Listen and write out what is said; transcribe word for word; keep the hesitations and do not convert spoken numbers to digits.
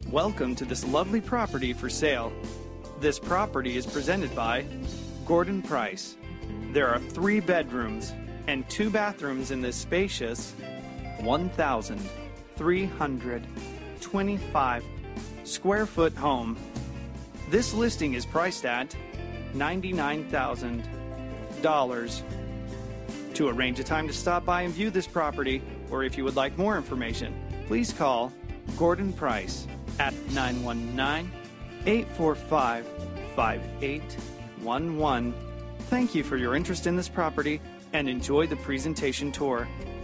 Welcome to this lovely property for sale. This property is presented by Gordon Price. There are three bedrooms and two bathrooms in this spacious one thousand three hundred twenty-five square foot home. This listing is priced at ninety-nine thousand dollars. To arrange a time to stop by and view this property, or if you would like more information, please call Gordon Price at nine one nine, eight four five, five eight one one. Thank you for your interest in this property and enjoy the presentation tour.